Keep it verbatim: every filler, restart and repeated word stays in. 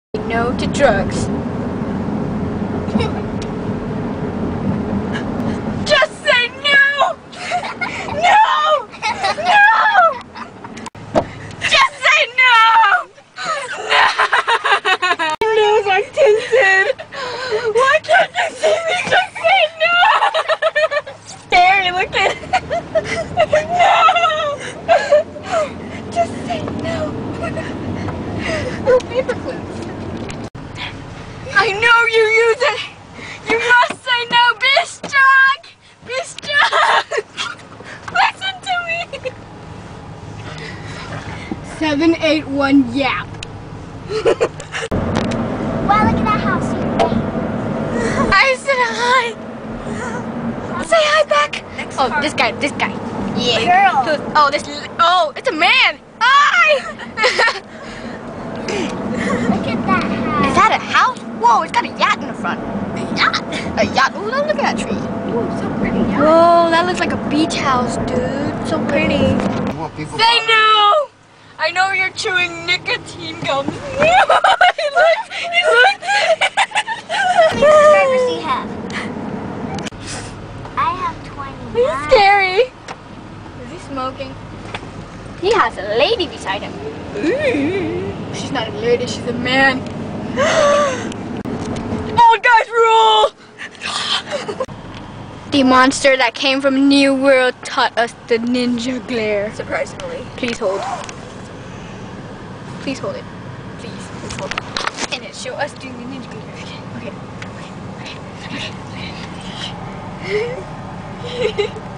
No to drugs. Just say no! No! No! Just say no! No! My nose are tinted. Why can't you see me? Just say no! Scary looking. No! Just say no. Little paper clips. I know you use it! You must say no, Bish Jug! Bish Jug! Listen to me! seven eight one yap. Wow, look at that house. I said hi! Say hi back! Next Oh, car. this guy, this guy. Yeah. Girl. Who's- Oh, this. Oh, it's a man! Hi! Look at that house. Is that a house? Whoa, it's got a yacht in the front. A yacht? A yacht? Ooh, look at that tree. Ooh, so pretty. Yeah. Whoa, that looks like a beach house, dude. So pretty. Say no! I know you're chewing nicotine gums. he looks, he looks. How many subscribers do you have? I have twenty-nine. He's scary. Is he smoking? He has a lady beside him. Ooh. She's not a lady, she's a man. Old guys rule! The monster that came from New World taught us the ninja glare. Surprisingly. Please hold. Please hold it. Please. Please hold it. And it show us doing the ninja glare again. Okay. Okay. Okay. Okay. Okay.